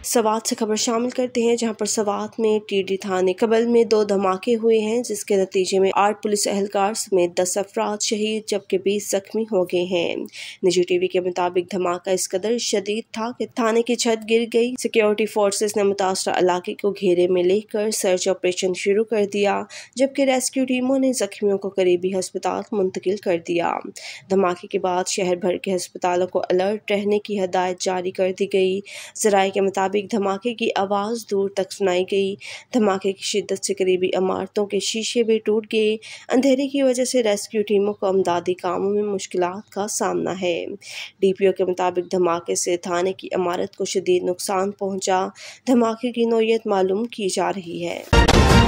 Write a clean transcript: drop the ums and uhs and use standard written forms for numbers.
सवात से खबर शामिल करते हैं, जहां पर सवात में टीडी थाने कबल में 2 धमाके हुए हैं, जिसके नतीजे में 8 पुलिस एहलकार समेत 10 अफराद शहीद जबकि 20 जख्मी हो गए हैं। निजी टीवी के मुताबिक धमाका इस कदर शदीद था कि थाने की छत गिर गई। सिक्योरिटी फोर्सेस ने मुतासरा इलाके को घेरे में लेकर सर्च ऑपरेशन शुरू कर दिया, जबकि रेस्क्यू टीमों ने जख्मियों को करीबी अस्पताल मुंतकिल कर दिया। धमाके के बाद शहर भर के अस्पतालों को अलर्ट रहने की हदायत जारी कर दी गई। ज़राए के मुताबिक धमाके की आवाज़ दूर तक सुनाई गई। धमाके की शिद्दत से करीबी इमारतों के शीशे भी टूट गए। अंधेरे की वजह से रेस्क्यू टीमों को अमदादी कामों में मुश्किलात का सामना है। डीपीओ के मुताबिक धमाके से थाने की इमारत को शदीद नुकसान पहुंचा। धमाके की नौयत मालूम की जा रही है।